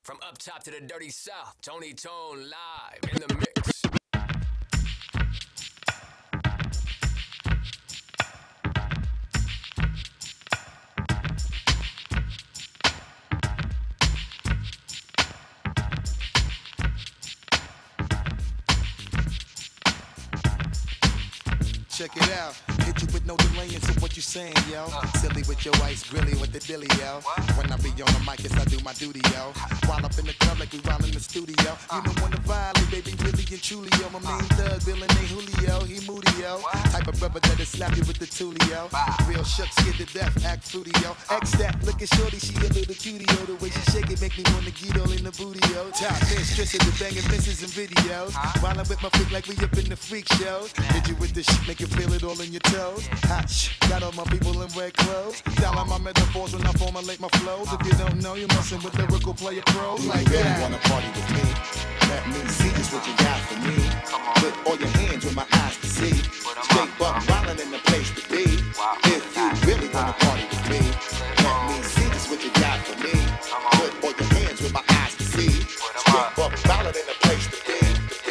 From up top to the dirty south, Tony Tone live in the mix. Check it out. Hit you with no delay into what you saying, yo. Silly with your ice grilly with the dilly, yo. When I be on the mic, yes, I do my duty, yo. While up in the club like we while in the studio. You know when to violate, baby, really and truly, yo. My main thug, Bill and Julio, he moody, yo. Type of brother that'll slap you with the tulio. Real shook, scared to death, act fruity, yo. X that, look at shorty, she a little cutie, yo. The way she shake it make me wanna get all in the booty, yo. Top mistress of the banging misses and videos. While I'm with my freak like we up in the freak shows. Hit you with the shit, make you feel it all in your toes. Hot shh, got all my people in red clothes. Dialing my metaphors when I formulate my flows. If you don't know, you're messing with lyrical player pros like really that. wanna party with me? Let me see just what you got for me. Put all your hands where my eyes can see. Straight buck wildin' in the place to be. If you really wanna party with me, let me see just what you got for me. Put all your hands where my eyes can see. Straight buck wildin' in the place to be.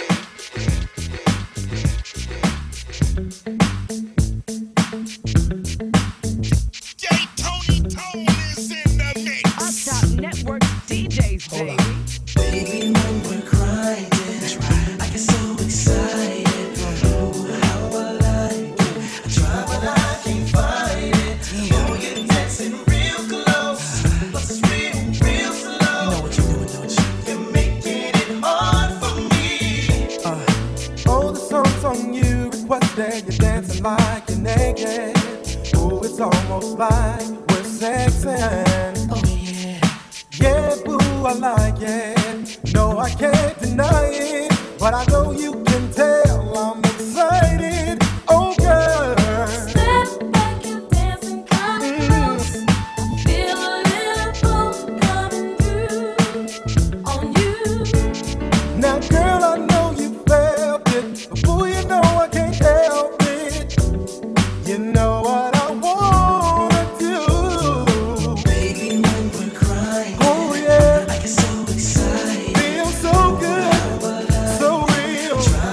Network DJs, baby. Baby, when we're crying, I get so excited. Oh, how I like it. I try, but I can't find it. Oh, you're dancing real close, but it's real slow. You know what you're doing, don't you? You're making it hard for me. Oh, the song's on you. Requested you're dancing like you're naked. Oh, it's almost like we're sexing. Oh, yeah. Yeah, boo, I like it. No, I can't deny it. But I know you can tell I'm excited. Oh, girl. Step back, you're dancing, come close. I feel a little pull coming through on you. Now, girl, I know you felt it. But boo, you know I can't help it. You know what I wanna do. Baby, when we're crying, Oh, yeah. I get so excited. Feel so good, so real. Try,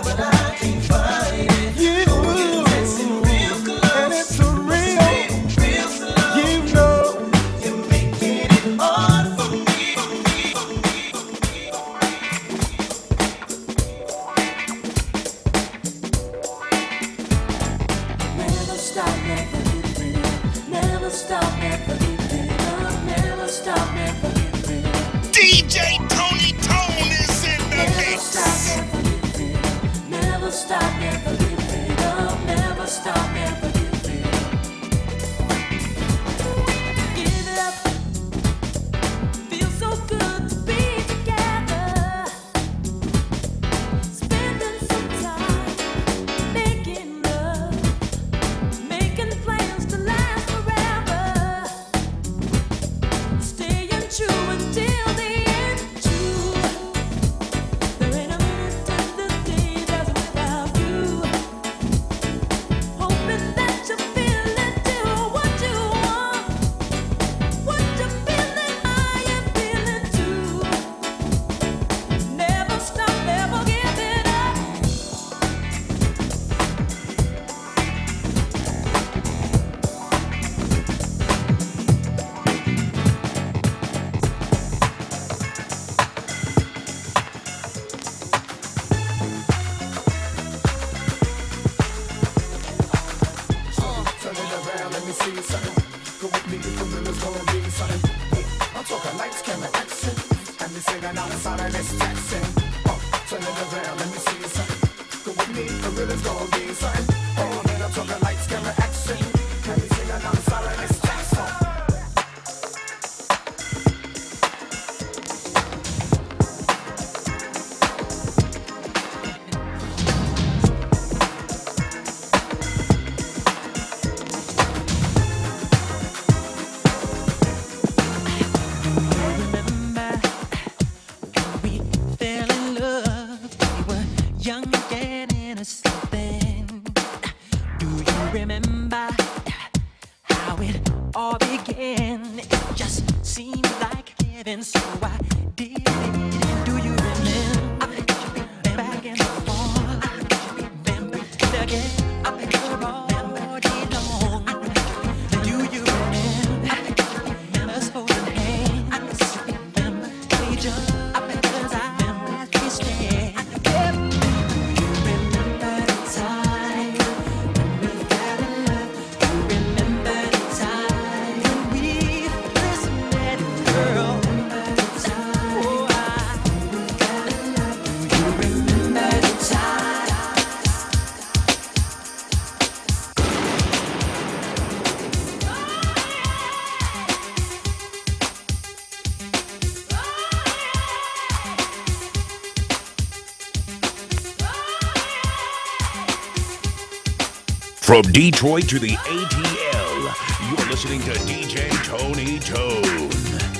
From Detroit to the ATL, you're listening to DJ Tony Tone.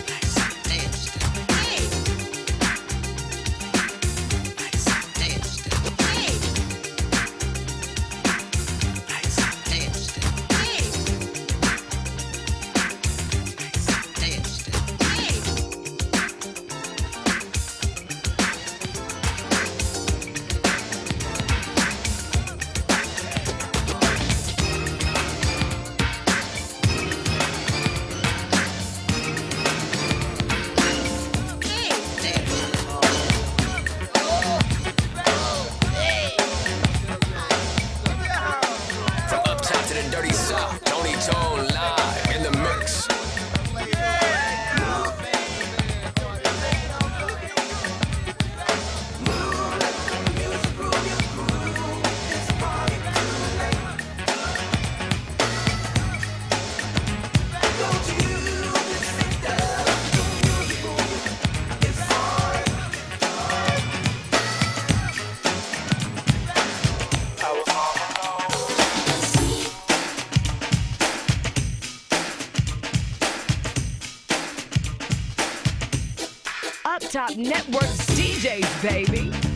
From uptown to the dirty south, Tony Tone live in the mix. Up Top Network's DJs, baby.